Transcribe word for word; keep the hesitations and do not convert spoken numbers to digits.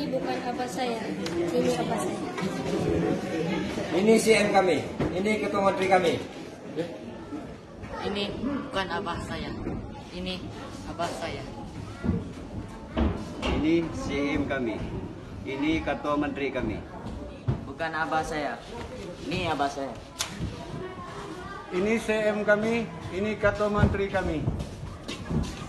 bukan abah saya. Ini abah saya. Ini C M kami. Ini ketua menteri kami. Ini bukan abah saya. Ini abah saya. Ini C M kami. Ini ketua menteri kami. Bukan abah saya. Ini abah saya. Ini C M kami, ini ketua menteri kami.